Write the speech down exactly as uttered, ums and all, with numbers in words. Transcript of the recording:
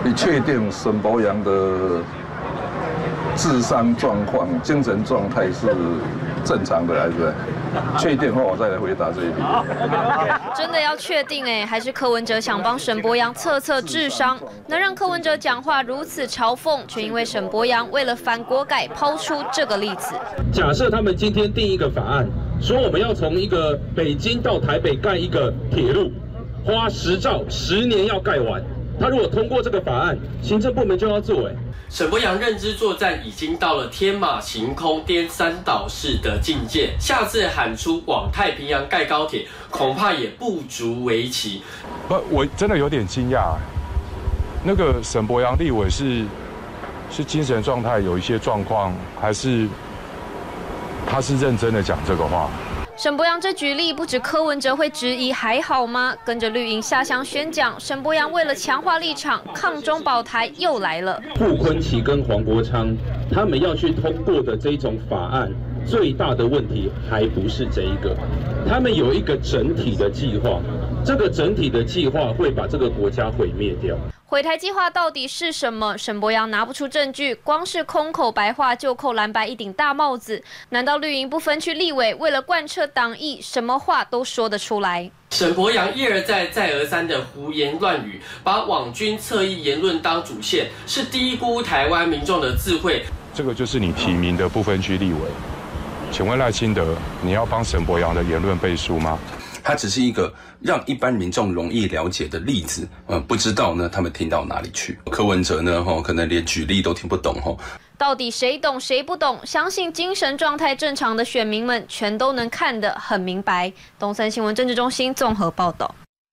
你确定沈伯洋的智商状况、精神状态是正常的，还是？确定后我再来回答这一题。 真的要确定哎，还是柯文哲想帮沈伯洋测测智商？能让柯文哲讲话如此嘲讽，却因为沈伯洋为了反国改抛出这个例子。 假设他们今天定一个法案，说我们要从一个北京到台北盖一个铁路，花十兆，十年要盖完。他如果通过这个法案，行政部门就要做哎。 沈伯洋认知作战已经到了天马行空、颠三倒四的境界，下次喊出往太平洋盖高铁，恐怕也不足为奇。 不，我真的有点惊讶，那个沈伯洋立委是是精神状态有一些状况，还是他是认真的讲这个话？ 沈伯洋这举例，不止柯文哲会质疑还好吗？跟着绿营下乡宣讲，沈伯洋为了强化立场，抗中保台又来了。 傅昆萁跟黄国昌他们要去通过的这种法案，最大的问题还不是这一个，他们有一个整体的计划，这个整体的计划会把这个国家毁灭掉。 毁台计划到底是什么？沈伯洋拿不出证据，光是空口白话就扣蓝白一顶大帽子。难道绿营不分区立委为了贯彻党意，什么话都说得出来？ 沈伯洋一而再、再而三的胡言乱语，把网军侧翼言论当主线，是低估台湾民众的智慧。 这个就是你提名的不分区立委，请问赖清德，你要帮沈伯洋的言论背书吗？ 它只是一个让一般民众容易了解的例子，呃，不知道呢，他们听到哪里去？柯文哲呢，吼，可能连举例都听不懂，吼。 到底谁懂谁不懂？相信精神状态正常的选民们全都能看得很明白。东森新闻政治中心综合报道。